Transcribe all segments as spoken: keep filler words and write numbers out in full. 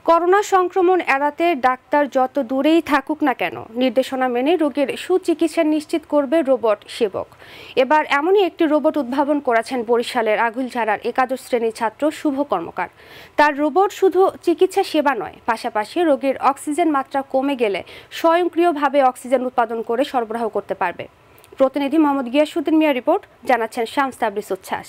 Corona সংক্রমণ এড়াতে doctor যত দূরেই থাকুক না কেন নির্দেশনা মেনে রোগীর সুচিকিৎসা নিশ্চিত করবে রোবট সেবক। এবার এমনই একটি রোবট উদ্ভাবন করেছেন বরিশালের আগুলঝাড়ার একাদশ শ্রেণীর ছাত্র শুভ কর্মকার। তার রোবট শুধু চিকিৎসা সেবা নয়, পাশাপাশি রোগীর অক্সিজেন মাত্রা কমে গেলে স্বয়ংক্রিয়ভাবে অক্সিজেন উৎপাদন করে সরবরাহ করতে পারবে। প্রতিনিধি মোহাম্মদ গিয়াসুদ্দিন মিয়া রিপোর্ট, জানাচ্ছেন শামস তাবরিজ উচ্ছ্বাস।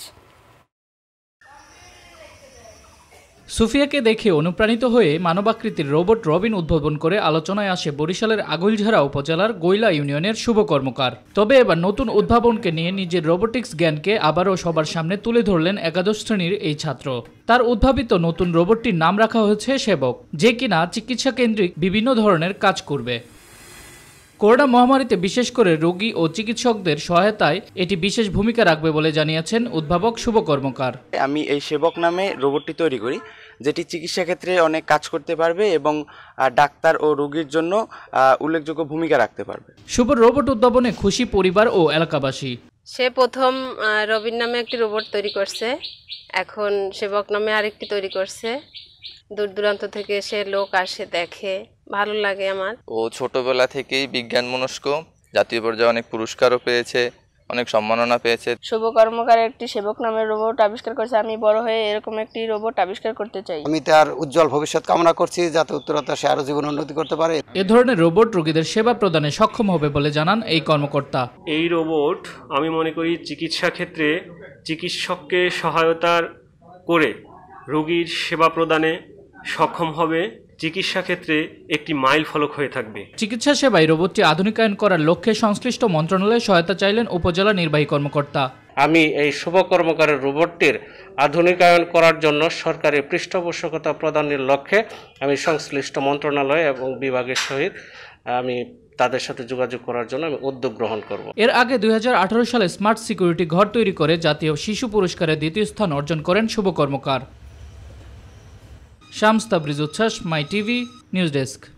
সুফিয়াকে দেখে অনুপ্রাণিত হয়ে মানবাকৃতির রোবট রবিন উদ্ভাবন করে আলোচনায় আসে বরিশালের আগুলঝাড়া উপজেলার গৈলা ইউনিয়নের শুভ কর্মকার। তবে এবার নতুন উদ্ভাবনকে নিয়ে নিজের রোবোটিক্স জ্ঞানকে আবারও সবার সামনে তুলে ধরলেন একাদশ শ্রেণীর এই ছাত্র। তার উদ্ভাবিত নতুন রোবটটির নাম রাখা হয়েছে সেবক, যে কিনা চিকিৎসা কেন্দ্রিক বিভিন্ন ধরনের কাজ করবে। করোনা মহামারীতে বিশেষ করে রোগী ও চিকিৎসকদের সহায়তায় এটি বিশেষ ভূমিকা রাখবে বলে জানিয়েছেন উদ্ভাবক শুভ কর্মকার। আমি এই সেবক নামে রোবটটি তৈরি করি, যেটি চিকিৎসা ক্ষেত্রে অনেক কাজ করতে পারবে এবং ডাক্তার ও রোগীর জন্য উল্লেখযোগ্য ভূমিকা রাখতে পারবে। শুভ রোবট উদ্ভাবনে খুশি পরিবার ও এলাকাবাসী। সে প্রথম রবিন নামে একটি রোবট তৈরি করছে, এখন সেবক নামে আরেকটি তৈরি করছে। দূর দূরান্ত থেকে সে লোক আসে, দেখে, ভালো লাগে আমার। ও ছোটবেলা থেকেই বিজ্ঞান মনস্ক, জাতীয় পর্যায়ে অনেক পুরস্কারও পেয়েছে, অনেক সম্মাননা পেয়েছে। শুভ কর্মকার একটি সেবক নামের রোবট আবিষ্কার করেছে। আমি বড় হয়ে এরকম একটি রোবট আবিষ্কার করতে চাই। আমি তার উজ্জ্বল ভবিষ্যৎ কামনা করছি, যাতে উত্তরোত্তর সে আরো জীবন উন্নতি করতে পারে। এ ধরনের রোবট রোগীদের সেবা প্রদানে সক্ষম হবে বলে জানান এই কর্মকর্তা। এই রোবট আমি মনে করি চিকিৎসা ক্ষেত্রে চিকিৎসককে সহায়তা করে রোগীর সেবা প্রদানে সক্ষম হবে, চিকিৎসা ক্ষেত্রে একটি মাইল ফলক হয়ে থাকবে। চিকিৎসা সেবায় রোবটটি আধুনিকায়ন করার লক্ষ্যে সংশ্লিষ্ট মন্ত্রণালয়ে সহায়তা চাইলেন উপজেলা নির্বাহী কর্মকর্তা। আমি এই শুভ কর্মকারের রোবটটির আধুনিকায়ন করার জন্য সরকারি পৃষ্ঠপোষকতা প্রদানের লক্ষ্যে আমি সংশ্লিষ্ট মন্ত্রণালয় এবং বিভাগের সহিত আমি তাদের সাথে যোগাযোগ করার জন্য আমি উদ্যোগ গ্রহণ করব। এর আগে দুই হাজার আঠারো সালে স্মার্ট সিকিউরিটি ঘর তৈরি করে জাতীয় শিশু পুরস্কারে দ্বিতীয় স্থান অর্জন করেন শুভ কর্মকার। শামস তাবরিজ উচ্ছ্বাস, মাই টিভি নিউজ ডেস্ক।